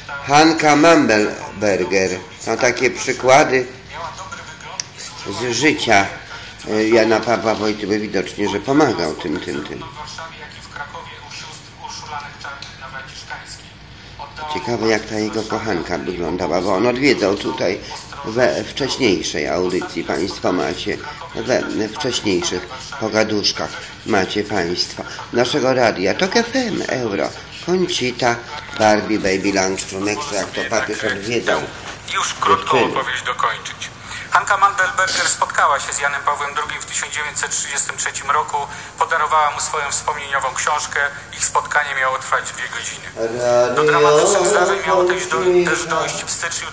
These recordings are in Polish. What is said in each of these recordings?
Hanka Mamberger. Są takie przykłady z życia Jana Pawła Wojtyły, widocznie, że pomagał tym. Ciekawe, jak ta jego kochanka wyglądała, bo on odwiedzał tutaj we wcześniejszej audycji. Państwo macie, we wcześniejszych pogaduszkach macie Państwo naszego radia. TOK FM, Euro, Conchita, Barbie, Baby Langstrom, Extra, jak to papież odwiedzał. Już krótką opowieść dokończyć. Hanka Mamberger spotkała się z Janem Pawłem II w 1933 roku, podarowała mu swoją wspomnieniową książkę. Ich spotkanie miało trwać 2 godziny. Do dramatycznych zdarzeń miało też dojść w styczniu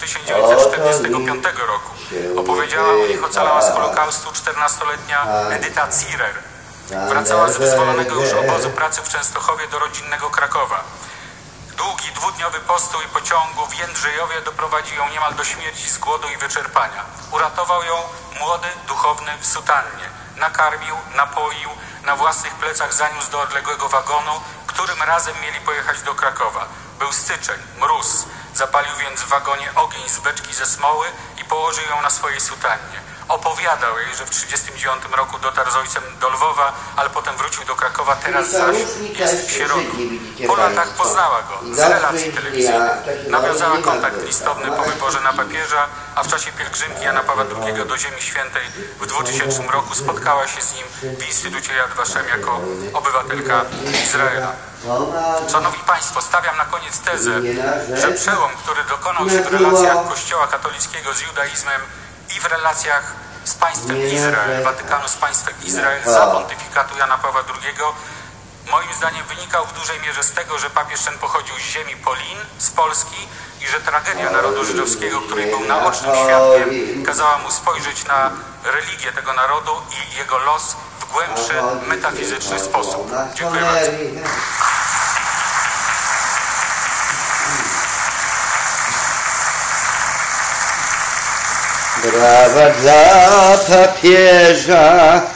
1945 roku. Opowiedziała o nich ocalała z Holokaustu 14-letnia Edyta Zirer. Wracała z wyzwolonego już obozu pracy w Częstochowie do rodzinnego Krakowa. Długi, 2-dniowy postój pociągu w Jędrzejowie doprowadził ją niemal do śmierci z głodu i wyczerpania. Uratował ją młody duchowny w sutannie. Nakarmił, napoił, na własnych plecach zaniósł do odległego wagonu, którym razem mieli pojechać do Krakowa. Był styczeń, mróz. Zapalił więc w wagonie ogień z beczki ze smoły i położył ją na swojej sutannie. Opowiadał jej, że w 1939 roku dotarł z ojcem do Lwowa, ale potem wrócił do Krakowa, teraz zaś jest w Sierotu. Po latach poznała go z relacji telewizyjnych. Nawiązała kontakt listowny po wyborze na papieża, a w czasie pielgrzymki Jana Pawła II do Ziemi Świętej w 2000 roku spotkała się z nim w Instytucie Yad Vashem jako obywatelka Izraela. Szanowni Państwo, stawiam na koniec tezę, że przełom, który dokonał się w relacjach Kościoła katolickiego z judaizmem i w relacjach z państwem Izrael, Watykanu z państwem Izrael za pontyfikatu Jana Pawła II, moim zdaniem wynikał w dużej mierze z tego, że papież ten pochodził z ziemi Polin, z Polski i że tragedia narodu żydowskiego, której był naocznym świadkiem, kazała mu spojrzeć na religię tego narodu i jego los w głębszy, metafizyczny sposób. Dziękuję bardzo. Brawa dla papieża.